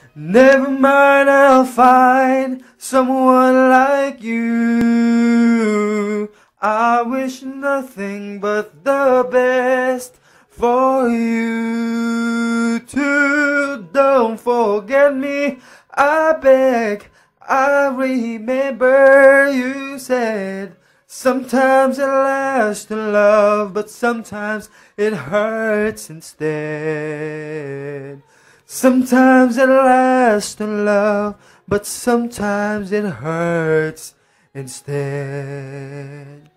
Never mind, I'll find someone like you. I wish nothing but the best for you too. Don't forget me, I beg. I remember you said, sometimes it lasts to love, but sometimes it hurts instead. Sometimes it lasts to love, but sometimes it hurts instead.